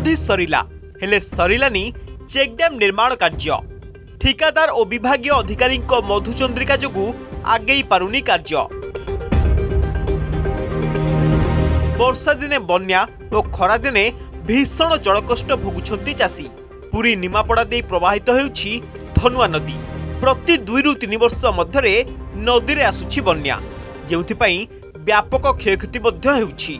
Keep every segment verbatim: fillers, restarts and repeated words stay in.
अवधि सरिला हेले सरिलानी चेकड्याम निर्माण कार्य। ठिकादार और विभागीय अधिकारी मधुचंद्रिका जोगु आगे पारुनी कार्य। वर्षा दिने बन्या और खरा दिने भीषण जलकष्ट भोगुछंती चाषी। पुरी निमापड़ा दे प्रवाहित हेउछि धनुआ नदी। प्रति दुई रु तीन वर्ष मध्यरे नदी रे आसुछि बन्या, जेउथिपई व्यापक क्षयक्षति मध्य हेउछि।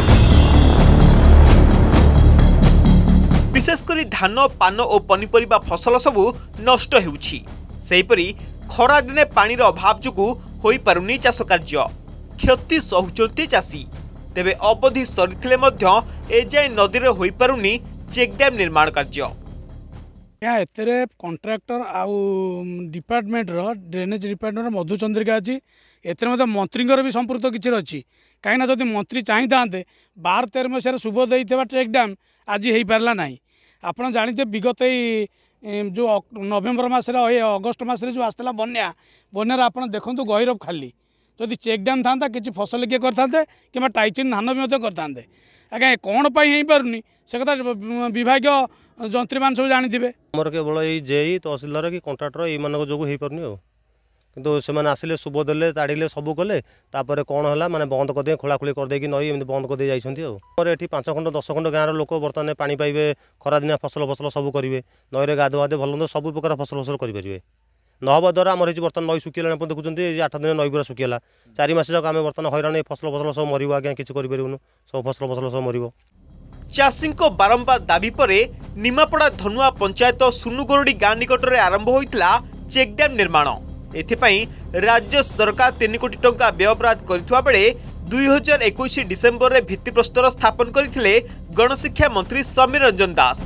विशेषकर धान पान और पनीपरिबा फसल सबु नष्ट हेउछि। सेहिपरि खरा दिने पानीर अभाव जोगु होई पारुनी चाष कार्य। क्षति सहुचंती चाषी। तेबे अवधि सरिथिले मध्य एजाय नदी रे होई पारुनी चेकड्याम निर्माण कार्य। यहाँ एतेरे कॉन्ट्रैक्टर आउ डिपार्टमेंट रो ड्रेनेज डिपार्टमेंट मधुचंद्रिका अच्छी। एतेरे मध्य मंत्री भी संपृक्त किसी अच्छी। कहीं जदि मंत्री चाही था बार तेरह मसीह शुभ देता चेकड्याम आज हो पारा ना। आपड़ जानते विगत जो नवेम्बर मसरे अगस्ट मसरे जो आसला बन्या बन्यार आप देखूँ गहिरब खाली जदि चेकड्याम था कि फसल किए करते कि टाइचिन धान भी करते। आज्ञा कौन हो पारुनी से कथा विभागीय जंत्री मान सब जानी थे। आमर केवल ये जेई तहसिलदार कि कंट्राक्टर ये जो हो पारनी आ किंतु से आसिले शुभ देले ताड़िले सबू कले तापर कौन है माने बंद करदे खोलाखोली करदे कि नई एमती बंद करदे जाइछंती आ। एठी पांच खंड दस खंड गाँव लोक बर्तमान पानी पाइबे खरा दिनिया फसल फसल सब करेंगे नई गाधुआधे भल सब प्रकार फसल फसल करेंगे नहबा द्वारा आम बर्तमान नई सुखीला देखुं आठ दिन नई पूरा सुखीला चार मस जाक आम बर्तमान हैरान फसल फसल सब मर आज्ञा किसी करूँ सब फसल फसल सब मर। चाषी बारंबार दाबी पर निमापड़ा धनुआ पंचायत सुनुगोरडी गाँ निकट में आरंभ होता चेकड्याम निर्माण। एथिपाई राज्य सरकार तीन कोटी टंका व्ययबराद करथिबा बेले दुई हजार इक्कीस डिसेम्बर में भित्तिप्रस्तर स्थापन करथिले गणशिक्षा मंत्री समीर रंजन दास।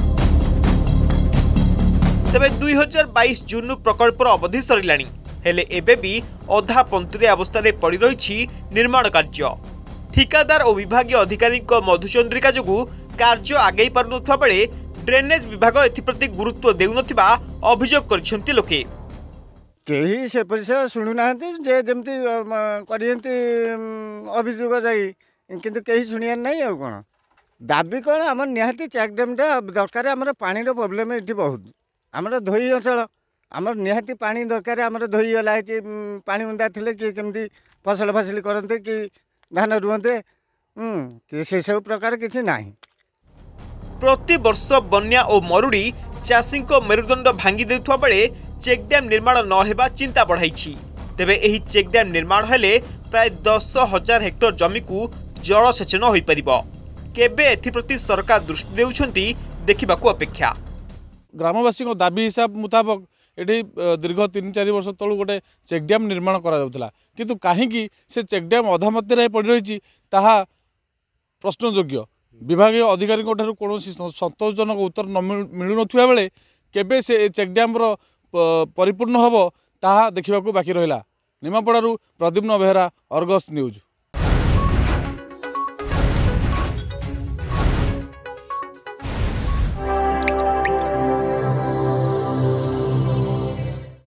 तेबे दुई हजार बाईस जून प्रकल्पर अवधि सरिलाणी हेले एबे भी अधा पंतुरिया अवस्था रे पड़ी रही निर्माण कार्य। ठिकादार और विभागीय अधिकारी मधुचंद्रिका जोगु कार्य आगे पारुनथवा बेले ड्रेनेज विभाग एथिप्रति गुरुत्व देउनथिबा अभियोग करछंती लोके। कहीं से पैसा शुणुना जे जमती करते अभियोग जाई किंतु कहीं शुणियार नहीं आ कौन दाबी कौन आम निहाती चेकड्यामटा दरकार। आम पानी प्रोब्लेम ये बहुत आम धोई अंचल आम निहाती पानी दरकार। आम धोई गला पानी उंदा थे कि केमती फसल फसल करते कि धान रुहते कि से सब प्रकार किसी ना। प्रति वर्ष बन्या और मरुड़ी चाषी मेरुदंड भांगी देउथवा बेले चेकड्याम निर्माण न हेबा चिंता बढ़ाई। तेबे एही चेकड्याम निर्माण हेले प्राय दस हजार हेक्टर जमी को जलसेचन हो पारिबो। केबे एथिप्रति सरकार दृष्टि देउछंती देखिबाकू अपेक्षा। ग्रामवासी दाबी हिसाब मुताबक ये दीर्घ तीन चार वर्ष तलू गोटे चेकड्याम निर्माण करा जाउतला किंतु काहेकि से चेकड्याम अधा मध्य पड़ रही ताहा प्रश्नयोग्य। विभागीय अधिकारी कौन संतोषजनक उत्तर न मिलू नथिबा बेले केबे से चेकड्याम रो परिपूर्ण हम ताहा देखा बाकी रहा। निमापड़ारू प्रद्युम्न बेहरा, अर्गस न्यूज।